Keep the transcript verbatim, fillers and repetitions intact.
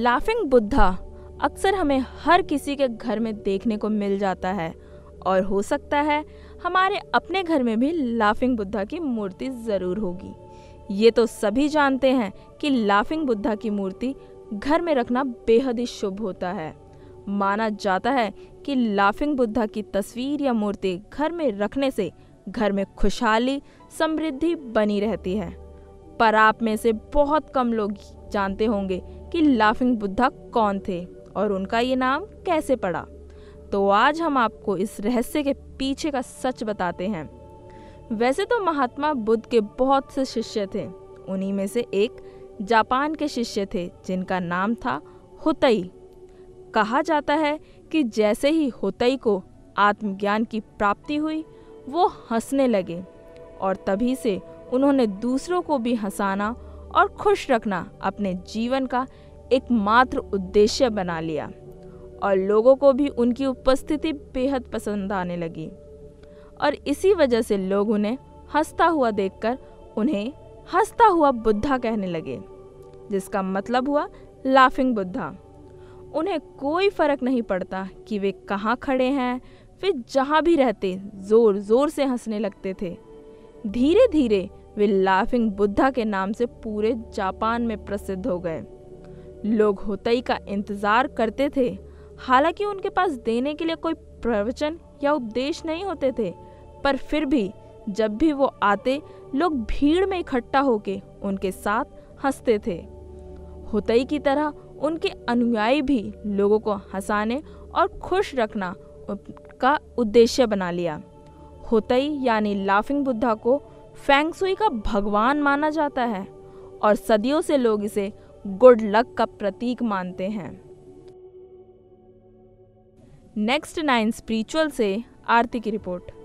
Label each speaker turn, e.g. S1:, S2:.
S1: Laughing Buddha अक्सर हमें हर किसी के घर में देखने को मिल जाता है और हो सकता है हमारे अपने घर में भी लाफिंग बुद्धा की मूर्ति ज़रूर होगी। ये तो सभी जानते हैं कि लाफिंग बुद्धा की मूर्ति घर में रखना बेहद ही शुभ होता है। माना जाता है कि लाफिंग बुद्धा की तस्वीर या मूर्ति घर में रखने से घर में खुशहाली समृद्धि बनी रहती है। पर आप में से बहुत कम लोग जानते होंगे कि लाफिंग बुद्धा कौन थे और उनका ये नाम कैसे पड़ा। तो आज हम आपको इस रहस्य के पीछे का सच बताते हैं। वैसे तो महात्मा बुद्ध के बहुत से शिष्य थे। उन्हीं में से एक जापान के शिष्य थे जिनका नाम था हुतई। कहा जाता है कि जैसे ही हुतई को आत्मज्ञान की प्राप्ति हुई वो हंसने लगे और तभी से उन्होंने दूसरों को भी हंसाना और खुश रखना अपने जीवन का एकमात्र उद्देश्य बना लिया और लोगों को भी उनकी उपस्थिति बेहद पसंद आने लगी और इसी वजह से लोग उन्हें हंसता हुआ देखकर उन्हें हंसता हुआ बुद्धा कहने लगे, जिसका मतलब हुआ लाफिंग बुद्धा। उन्हें कोई फर्क नहीं पड़ता कि वे कहाँ खड़े हैं, वे जहाँ भी रहते जोर जोर से हंसने लगते थे। धीरे धीरे वे लाफिंग बुद्धा के नाम से पूरे जापान में प्रसिद्ध हो गए। लोग हुतई का इंतजार करते थे, हालांकि उनके पास देने के लिए कोई प्रवचन या उपदेश नहीं होते थे, पर फिर भी जब भी वो आते लोग भीड़ में इकट्ठा होके उनके साथ हंसते थे। हुतई की तरह उनके अनुयायी भी लोगों को हंसाने और खुश रखना उनका उद्देश्य बना लिया। हुतई यानी लाफिंग बुद्धा को फेंग शुई का भगवान माना जाता है और सदियों से लोग इसे गुड लक का प्रतीक मानते हैं। नेक्स्ट नाइन स्पिरिचुअल से आरती की रिपोर्ट।